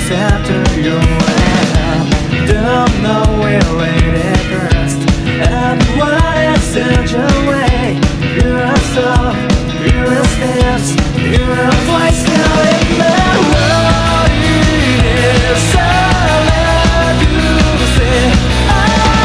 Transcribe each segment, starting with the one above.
after you left. Don't know where it first, and why I sent you away. You're a soul, you're a steps, you're a voice now in the world. It is so hard to say. I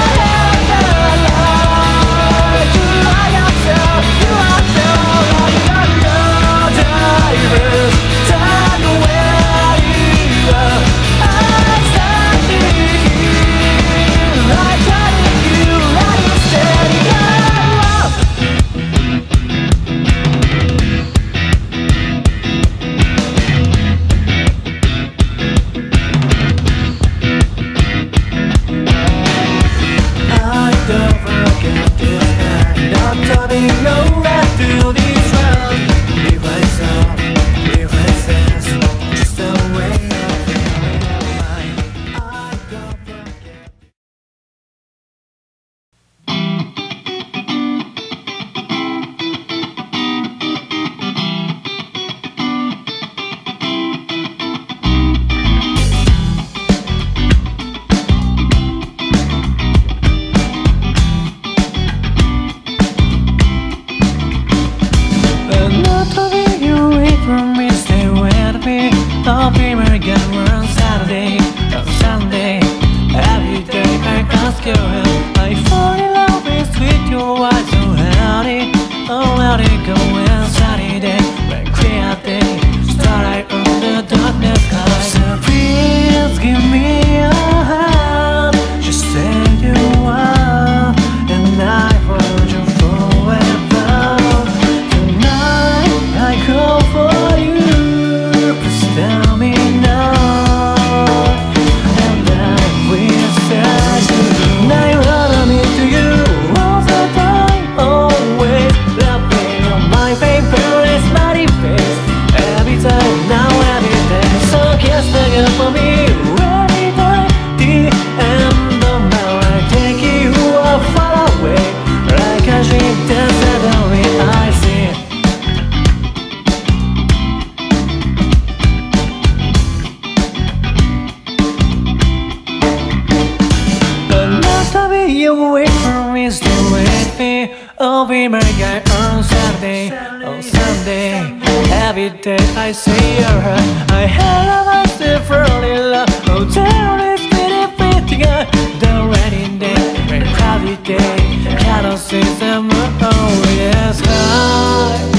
you like yourself, you are so like your divers. Time where you are. I'm standing here, like telling you, like you said, don't forget this night. Not turning around to this world. If I saw, if I sense, just the way of feeling mine. I don't forget. I'll be my again on Saturday, on Sunday. Every day I ask you, I fall in love with your eyes so howdy. Oh, let it go inside it. When clear day, starlight on the darkness sky. So please give me a hand, just say you are, and I hold you forever. Tonight I call for you. Tell me now, and I will search. Now you wanna me to you all the time, always laughing on my favorite smiley face. Every time, now every day. So kiss again for me, every time. The end of my life, take you far away, like a dream that suddenly I see. You wait for me, stay with me. I'll be my guy on Saturday, on Sunday. Every day I see your heart. I had myself really love. Oh, tell me, steady fitting up. The rainy day, rain cloudy day. Candles in the moon, oh yes, high.